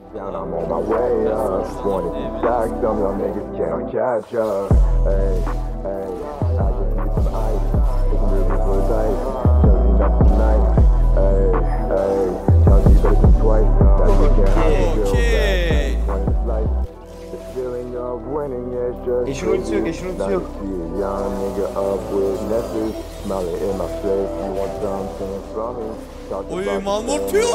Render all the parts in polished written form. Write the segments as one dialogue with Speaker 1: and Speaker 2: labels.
Speaker 1: Down, I'm on my way up. 20 stacks, some of y'all niggas can't catch up. Hey, hey, I just need some ice. Take some rivers for the dice. Chelsea not tonight. Hey, hey, Chelsea better think twice. That you can't handle
Speaker 2: Okay.
Speaker 1: One in this life. The feeling of winning is just
Speaker 3: Eşin ultisi yok, eşin ultisi yok.
Speaker 1: see a young nigga up with Nestle. Smiling in my face. You want something from me?
Speaker 2: Oy, Malmortius.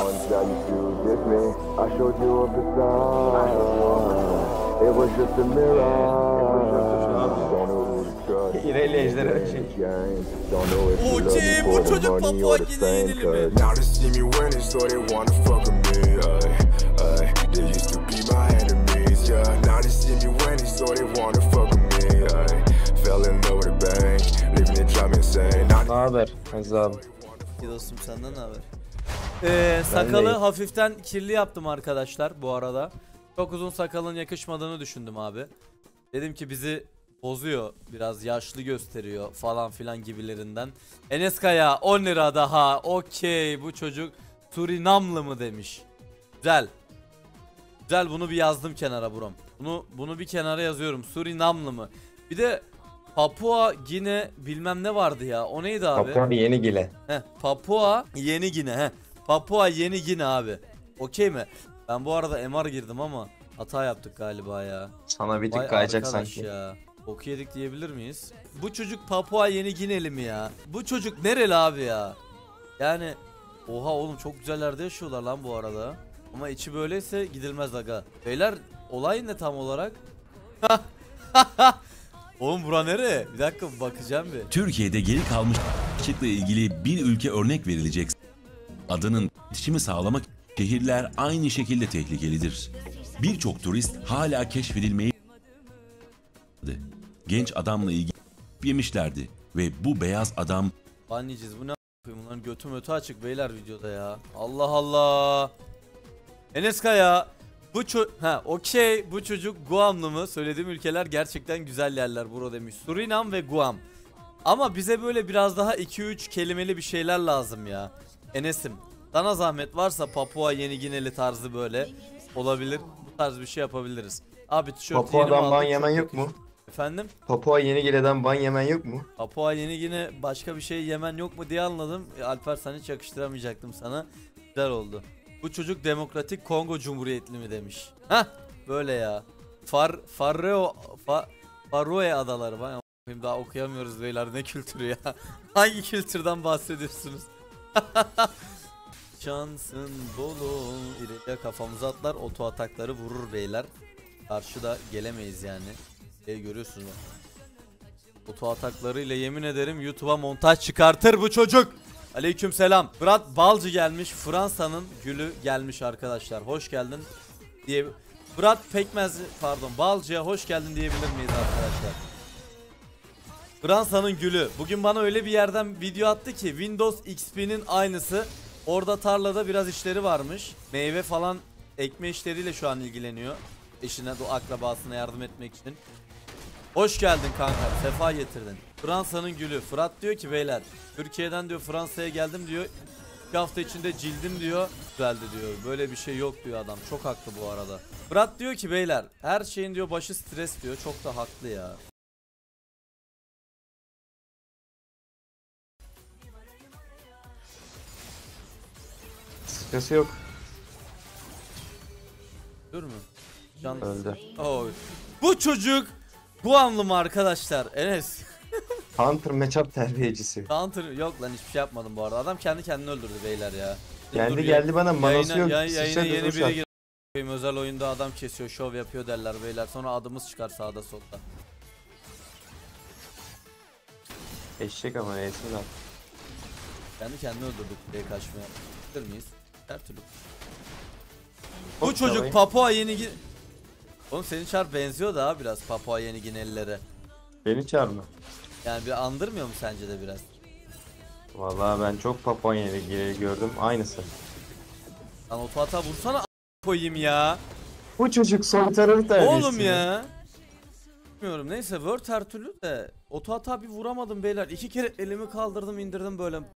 Speaker 1: I showed you a facade. It was just a mirror. Don't know who to trust.
Speaker 3: İreyle ejderi şey.
Speaker 1: Don't know if you love
Speaker 2: Okey,
Speaker 1: me
Speaker 2: bu
Speaker 1: for the
Speaker 2: çocuk
Speaker 1: money
Speaker 2: Papua
Speaker 1: or the fame,
Speaker 2: yenildi mi?
Speaker 1: Now they see me winning, so they wanna fuck with me. They used to be my enemies, yeah. Now they see me winning, so they wanna fuck with me. Fell in love with a bang, living it drive me insane.
Speaker 3: Ne haber Aziz abi?
Speaker 2: İyi dostum, senden ne haber? Sakalı hafiften kirli yaptım arkadaşlar bu arada. Çok uzun sakalın yakışmadığını düşündüm abi. Dedim ki bizi bozuyor, biraz yaşlı gösteriyor falan filan gibilerinden. Enes Kaya 10 lira daha. Okey, bu çocuk Surinamlı mı demiş. Güzel. Güzel, bunu bir yazdım kenara brom. Bunu bir kenara yazıyorum. Surinamlı mı? Bir de Papua Gine bilmem ne vardı ya. O neydi abi?
Speaker 3: Papua Yeni Gile.
Speaker 2: Papua Yeni Gine. Papua Yeni Gine abi. Okey mi? Ben bu arada MR girdim ama hata yaptık galiba ya.
Speaker 3: Sana bir tık
Speaker 2: Vay
Speaker 3: kayacak
Speaker 2: arkadaş
Speaker 3: sanki.
Speaker 2: ya. Boku yedik diyebilir miyiz? Bu çocuk Papua Yeni Gineli mi ya? Bu çocuk nereli abi ya? Yani oha oğlum, çok güzel yerde yaşıyorlar lan bu arada. Ama içi böyleyse gidilmez aga. Beyler, olay ne tam olarak? Oğlum bura nere? Bir dakika bakacağım bir.
Speaker 4: Türkiye'de geri kalmış açlıkla ilgili bir ülke örnek verilecek. Adının iletişimi sağlamak şehirler aynı şekilde tehlikelidir. Birçok turist hala keşfedilmeyi genç adamla ilgili yemişlerdi ve bu beyaz adam
Speaker 2: Anneciğiz, bu ne a**ayım, bunların götü mötü açık beyler videoda ya. Allah Allah. Enes Kaya bu okey, bu çocuk Guamlı mı? Söylediğim ülkeler gerçekten güzel yerler bro demiş. Surinam ve Guam. Ama bize böyle biraz daha 2-3 kelimeli bir şeyler lazım ya. Enes'im, sana zahmet varsa Papua Yeni Gineli tarzı böyle olabilir. Bu tarz bir şey yapabiliriz. Abi tişört yeni mi
Speaker 3: Papua'dan ban
Speaker 2: aldık?
Speaker 3: yemen
Speaker 2: Çok
Speaker 3: yok mu?
Speaker 2: yakışıyor. Efendim?
Speaker 3: Papua Yeni Gile'den ban yemen yok mu?
Speaker 2: Papua Yeni Gine başka bir şey yemen yok mu diye anladım. Alper, sen hiç yakıştıramayacaktım sana. Güzel oldu. Bu çocuk Demokratik Kongo Cumhuriyetli mi demiş. Hah, böyle ya. Faroe Adaları. Ben daha okuyamıyoruz beyler, ne kültürü ya. Hangi kültürden bahsediyorsunuz? Şansın bolu ile kafamıza atlar, oto atakları vurur beyler. Karşıda gelemeyiz yani. Görüyorsunuz bak. Oto ataklarıyla yemin ederim YouTube'a montaj çıkartır bu çocuk. Aleykümselam. Fırat Balcı gelmiş. Fransa'nın gülü gelmiş arkadaşlar. Hoş geldin diye. Fırat Pekmez, pardon, Balcı'ya hoş geldin diyebilir miyiz arkadaşlar? Fransa'nın gülü. Bugün bana öyle bir yerden video attı ki Windows XP'nin aynısı. Orada tarlada biraz işleri varmış. Meyve falan ekme işleriyle şu an ilgileniyor. Eşine, akrabasına yardım etmek için. Hoş geldin kanka, sefa getirdin. Fransa'nın gülü. Fırat diyor ki beyler, Türkiye'den diyor Fransa'ya geldim diyor. 2 hafta içinde cildim diyor güzeldi diyor. Böyle bir şey yok diyor adam. Çok haklı bu arada. Fırat diyor ki beyler, her şeyin diyor başı stres diyor. Çok da haklı ya.
Speaker 3: Sıkıntı yok.
Speaker 2: Dur mu? Can...
Speaker 3: Öldü.
Speaker 2: Oy. Bu çocuk Guamlı mı arkadaşlar? Enes.
Speaker 3: Hunter matchup terbiyecisi.
Speaker 2: Counter yok lan, hiçbir şey yapmadım bu arada. Adam kendi kendini öldürdü beyler ya.
Speaker 3: Geldi
Speaker 2: Dur,
Speaker 3: geldi bana manası yok.
Speaker 2: Yayına
Speaker 3: Sıçradı,
Speaker 2: yeni
Speaker 3: duş at.
Speaker 2: biri gir. Özel oyunda adam kesiyor, şov yapıyor derler beyler. Sonra adımız çıkar sağda solda.
Speaker 3: Eşek ama neyse lan.
Speaker 2: Kendi kendini öldürdük diye kaçmaya. Bilir miyiz? Her türlü.
Speaker 3: Çok
Speaker 2: Bu çocuk
Speaker 3: çalayım.
Speaker 2: Papua Yeni Gine... Oğlum senin çar benziyor da biraz Papua Yeni Ginelilere.
Speaker 3: Beni çağırma.
Speaker 2: Yani bir andırmıyor mu sence de biraz?
Speaker 3: Vallahi ben çok Papua Yeni Gile'yi gördüm. Aynısı.
Speaker 2: Lan oto hata vursana koyayım ya.
Speaker 3: Bu çocuk soytarı terbiyesi.
Speaker 2: Oğlum ya. Bilmiyorum, neyse Word her türlü de oto hata bir vuramadım beyler. 2 kere elimi kaldırdım indirdim böyle.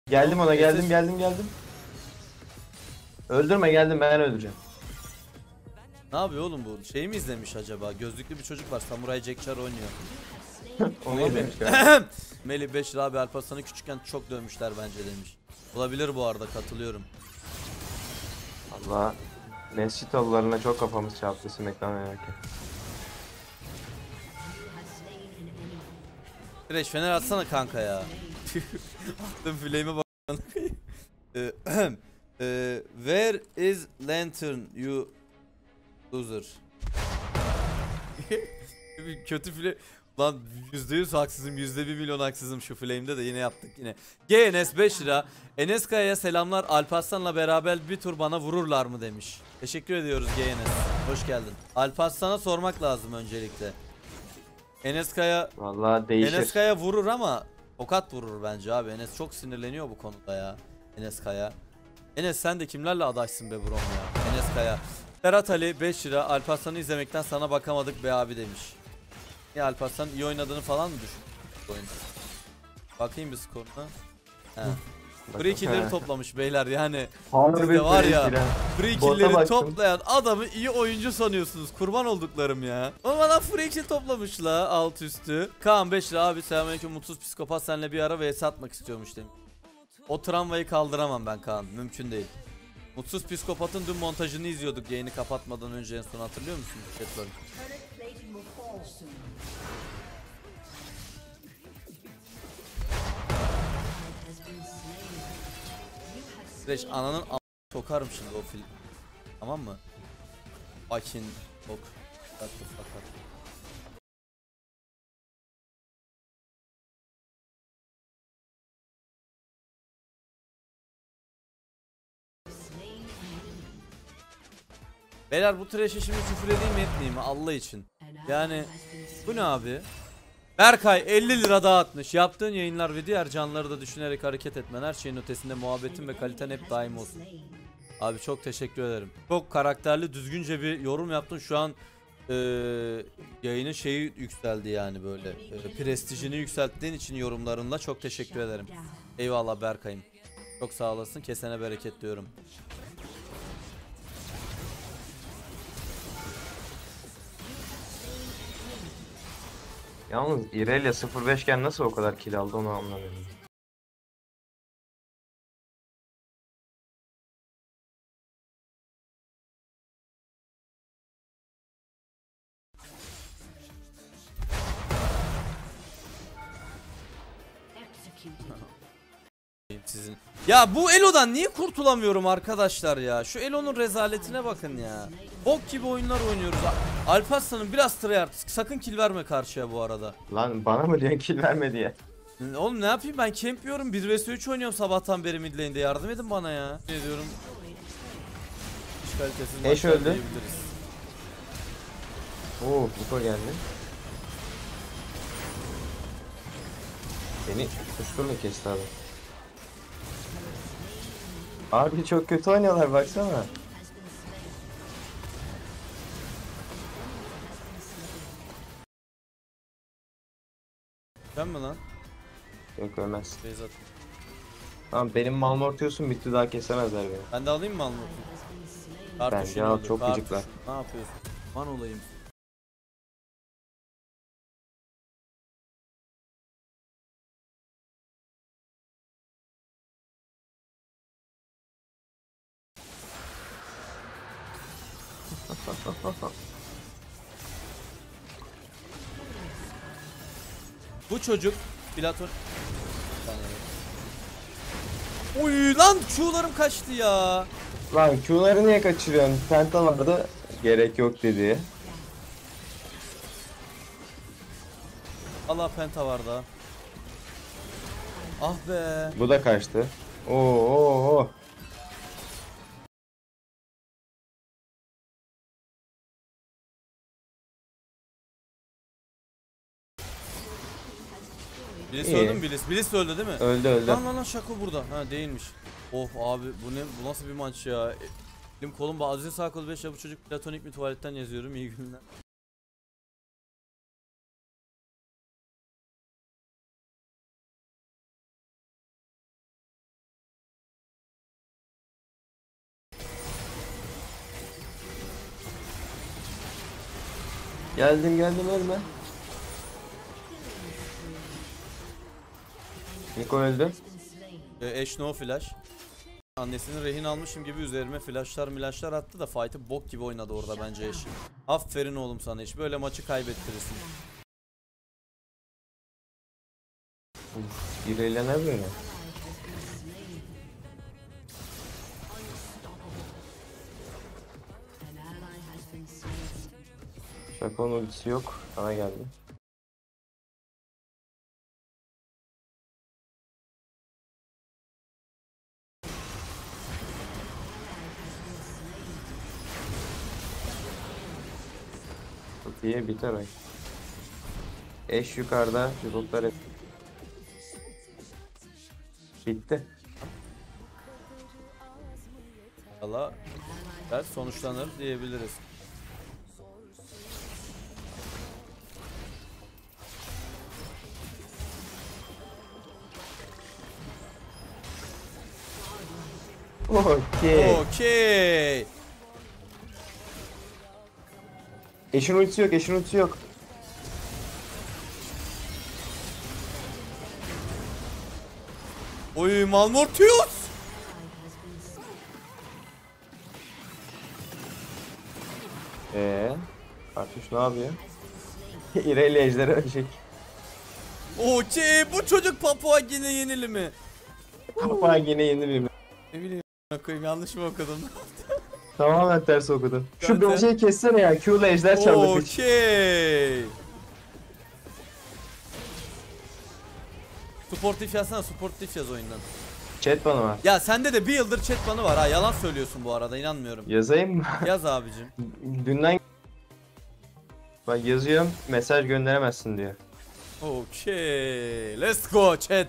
Speaker 3: Geldim ona, geldim. Öldürme, geldim, ben öldüreceğim.
Speaker 2: Ne yapıyor oğlum bu? Şey mi izlemiş acaba? Gözlüklü bir çocuk var. Samuray Jack Char oynuyor.
Speaker 3: Onu izlemiş galiba.
Speaker 2: Melih 5 lira abi Alparslan'ı küçükken çok dövmüşler bence demiş. Olabilir bu arada, katılıyorum.
Speaker 3: Allah. Nesçitoğullarına çok kafamız çarptı Smackdown oynarken.
Speaker 2: Crash fener atsana kanka ya. Attım flame'e bak. Where is lantern you loser? Kötü flame. Lan %100 haksızım, %1 milyon haksızım şu flame'de de yine yaptık yine. GNS 5 lira. Enes Kaya'ya selamlar. Alparslan'la beraber bir tur bana vururlar mı demiş. Teşekkür ediyoruz GNS. Hoş geldin. Alparslan'a sormak lazım öncelikle. Enes Kaya
Speaker 3: Vallahi değişir.
Speaker 2: Enes Kaya vurur ama tokat vurur bence abi. Enes çok sinirleniyor bu konuda ya. Enes Kaya. Enes sen de kimlerle adaşsın be brom ya. Enes Kaya. Ferhat Ali 5 lira. Alparslan'ı izlemekten sana bakamadık be abi demiş. Ya Alparslan iyi oynadığını falan mı düşün? Oyunda. Bakayım bir skoruna. He. Free kill'leri toplamış beyler yani. Siz de var ya. Free kill'leri toplayan adamı iyi oyuncu sanıyorsunuz. Kurban olduklarım ya. Ama bana free kill toplamış la alt üstü. Kaan 5 lira abi selamünaleyküm, mutsuz psikopat seninle bir ara vs atmak istiyormuş demiş. O travmayı kaldıramam ben Kaan. Mümkün değil. Mutsuz psikopatın dün montajını izliyorduk yayını kapatmadan önce, en son hatırlıyor musun? Chat'ları. Süreç ananın sokarım şimdi o film. Tamam mı? Fucking ok. Fakat. Beyler bu trash'e şimdi küfür edeyim mi etmeyeyim mi Allah için? Yani bu ne abi? Berkay 50 lira dağıtmış. Yaptığın yayınlar ve diğer canlıları da düşünerek hareket etmen, her şeyin ötesinde muhabbetin ve kaliten hep daim olsun. Abi çok teşekkür ederim. Çok karakterli, düzgünce bir yorum yaptın. Şu an yayının şeyi yükseldi yani böyle. Prestijini yükselttiğin için yorumlarınla çok teşekkür ederim. Eyvallah Berkay'ım. Çok sağ olasın. Kesene bereket diyorum.
Speaker 3: Yalnız Irelia 0-5 iken nasıl o kadar kill aldı onu anlamıyorum.
Speaker 2: Sizin. Ya bu Elo'dan niye kurtulamıyorum arkadaşlar ya? Şu Elo'nun rezaletine bakın ya. Bok gibi oyunlar oynuyoruz. Alparslan'ın biraz tryhard. Sakın kill verme karşıya bu arada.
Speaker 3: Lan bana mı diyorsun kill verme diye?
Speaker 2: Oğlum ne yapayım, ben camp yiyorum. 1 vs 3 oynuyorum sabahtan beri mid lane'de. Yardım edin bana ya. Ne diyorum? Hiç kalitesiz
Speaker 3: Eş
Speaker 2: maçlar
Speaker 3: öldü.
Speaker 2: diyebiliriz.
Speaker 3: Oo, Buko geldi. Beni kuşturma kesti abi. Abi çok kötü oynuyorlar baksana.
Speaker 2: Sen mi lan?
Speaker 3: Yok ölmez.
Speaker 2: Beyzat.
Speaker 3: Tamam benim malmortiyorsun bitti, daha kesemezler beni.
Speaker 2: Ben de alayım mı almak?
Speaker 3: Bence al, çok gıcıklar.
Speaker 2: Ne yapıyorsun? Man olayım. Bu çocuk Platon. Uy lan Q'larım kaçtı ya.
Speaker 3: Lan Q'ları niye kaçırıyorsun? Penta vardı. Gerek yok dedi.
Speaker 2: Allah penta var da. Ah be.
Speaker 3: Bu da kaçtı. Oo.
Speaker 2: Bilis
Speaker 3: İyi.
Speaker 2: öldü mü Bilis? Bilis öldü değil mi?
Speaker 3: Öldü.
Speaker 2: Lan Şako burada. Ha değilmiş. Of abi bu nasıl bir maç ya? Elim kolum bağlı. Aziz sağ kolu 5 ya, bu çocuk platonik mi tuvaletten yazıyorum. İyi günler.
Speaker 3: Geldim ölme. Niko öldü.
Speaker 2: Ashe no flash. Annesini rehin almışım gibi üzerime flashlar attı da fight'ı bok gibi oynadı orada bence Ashe. Aferin oğlum sana Ashe. Böyle maçı kaybettirirsin.
Speaker 3: İreyle ne böyle? Şakon ultisi yok. Sana geldi. Çok iyi biter ay. Eş yukarıda. Pilotlar hep. Bitti.
Speaker 2: Valla ders sonuçlanır diyebiliriz.
Speaker 3: Okey.
Speaker 2: Okey.
Speaker 3: Eşin ultisi yok.
Speaker 2: Oy Malmortius.
Speaker 3: Kartuş ne yapıyor? İreyle ejderi ölecek.
Speaker 2: Okey. Bu çocuk Papua yine yenili mi?
Speaker 3: Kapağı yine yenileyim.
Speaker 2: Ne bileyim koyayım, yanlış mı okudum?
Speaker 3: Tamamen ters okudum. Şu
Speaker 2: Zaten-
Speaker 3: bir şey kessene ya. Q'la ejder çaldı.
Speaker 2: Okey. Sportif yazsana, sportif yaz oyundan.
Speaker 3: Chat bana var.
Speaker 2: Ya sende de bir yıldır chat banı var ha, yalan söylüyorsun bu arada, inanmıyorum.
Speaker 3: Yazayım mı?
Speaker 2: Yaz abicim.
Speaker 3: Dünden bak yazıyorum, mesaj gönderemezsin diyor.
Speaker 2: Okey. Let's go chat.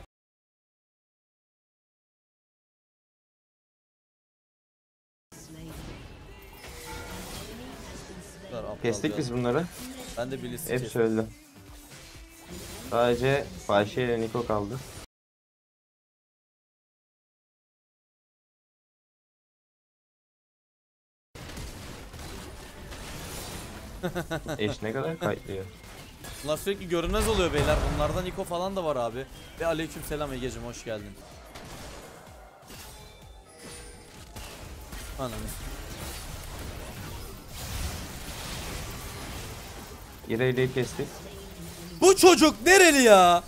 Speaker 3: Kestik biz bunları.
Speaker 2: Ben de bilirsin.
Speaker 3: Hepsi öldü. Sadece Fahişe ile Niko kaldı. Eş ne kadar kayıtlıyor.
Speaker 2: Bunlar sürekli görünmez oluyor beyler. Bunlardan Niko falan da var abi. Ve aleykümselam Egeciğim, hoş geldin. Ananı.
Speaker 3: İreyle'yi kestik.
Speaker 2: Bu çocuk nereli ya?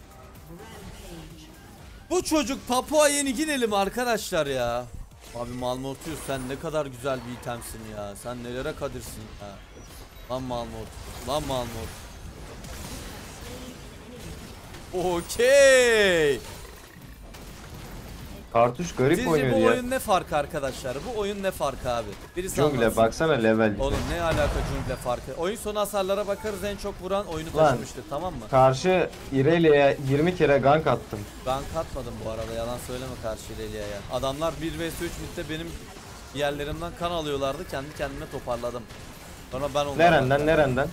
Speaker 2: Bu çocuk Papua Yeni Gineli mi arkadaşlar ya? Abi Malmortius, sen ne kadar güzel bir itemsin ya. Sen nelere kadirsin ya. Lan Malmortius. Lan Malmortius. Okey.
Speaker 3: Kartuş garip
Speaker 2: Sizce
Speaker 3: oynuyor
Speaker 2: bu
Speaker 3: ya.
Speaker 2: oyun ne farkı arkadaşlar? Bu oyun ne farkı abi? Birisi
Speaker 3: Jungle
Speaker 2: anlatsın.
Speaker 3: baksana level.
Speaker 2: Oğlum ne alaka Jungle farkı? Oyun sonu hasarlara bakarız, en çok vuran oyunu
Speaker 3: Lan.
Speaker 2: taşımıştır, tamam mı?
Speaker 3: Karşı İreyle'ye 20 kere gank attım.
Speaker 2: Ben katmadım bu arada, yalan söyleme karşı Lelia'ya ya. Adamlar 1 vs 3 midde benim yerlerimden kan alıyorlardı, kendi kendime toparladım. Sonra ben onlardan...
Speaker 3: Nereden?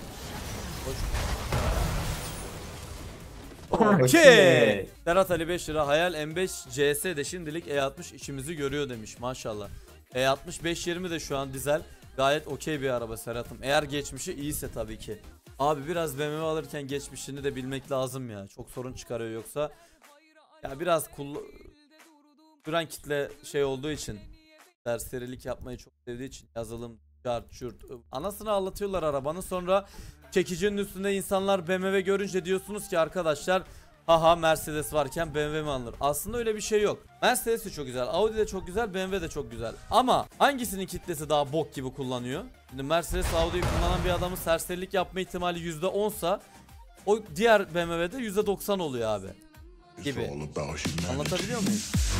Speaker 2: Okey. Serhat Ali 5 lira. Hayal M5 CS de şimdilik E60 işimizi görüyor demiş, maşallah. E60 520 de şu an dizel. Gayet okey bir araba Serhat'ım. Eğer geçmişi iyiyse tabii ki. Abi biraz BMW alırken geçmişini de bilmek lazım ya. Çok sorun çıkarıyor yoksa. Ya biraz duran kitle şey olduğu için, serserilik yapmayı çok sevdiği için, yazılım, cart, çurt, anasını ağlatıyorlar arabanın, sonra çekicinin üstünde insanlar BMW görünce diyorsunuz ki arkadaşlar, haha Mercedes varken BMW mi alınır? Aslında öyle bir şey yok. Mercedes de çok güzel, Audi de çok güzel, BMW de çok güzel. Ama hangisinin kitlesi daha bok gibi kullanıyor? Şimdi Mercedes, Audi'yi kullanan bir adamın serserilik yapma ihtimali %10'sa, o diğer BMW'de %90 oluyor abi. Gibi. Anlatabiliyor muyum?